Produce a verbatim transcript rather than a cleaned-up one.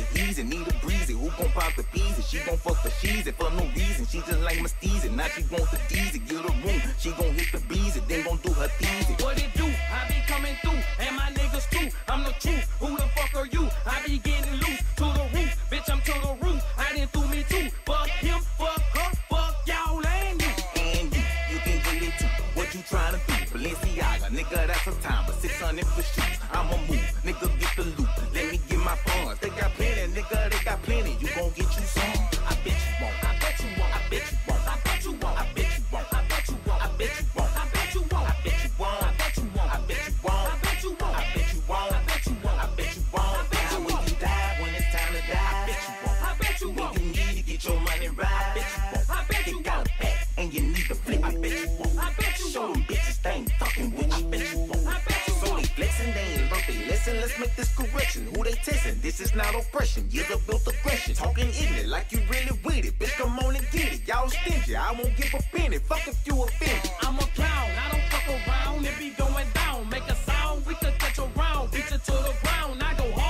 easy, need a breezy. Who gon' pop the peasy? She gon' fuck for cheesy for no reason. She just like my steezy. Now she want the deezy. Get a room, she gon' hit the beezy. Then gon' do her teasy. What it do? I be coming through, and my niggas too. I'm the truth. Who the fuck are you? I be getting loose to the roof. Bitch, I'm to the roof. I didn't do me too. Fuck him, fuck her, fuck y'all and you. And you, you can get it too. What you tryna do? Balenciaga, nigga, that's a time. But six hundred for shoes. I'ma move, nigga, get the loot. Let me get my funds. They got plenty, nigga, they got plenty. You gon' get you some. I bet you won't. I bet you won't. I bet you won't. I bet you won't. I bet you won't. I bet you won't. I bet you won't. I bet you won't. I bet you won't. I bet you won't. I bet you won't. I bet you won't. I bet you won't. I bet you won't. I bet you won't. I bet you won't. When you die, when it's time to die, I bet you won't. I bet you won't. When you need to get your money right, I bet you won't. I bet you won't. Got a pack and you need to flip, I bet you won't. I bet you won't. Show them bitches they ain't fucking with you, I bet you won't. I bet you won't. So they flexing, they ain't learned they lesson. Let's make this correction. Who they testing? This is not oppression. Years of built aggression. Talking ignorant like you really with it. Bitch, come on and get it. Y'all stingy. I won't give a penny. Fuck if you offended. I'm a clown. I don't fuck around. It be going down. Make a sound. We could catch a round. Beat you to the ground. I go hard.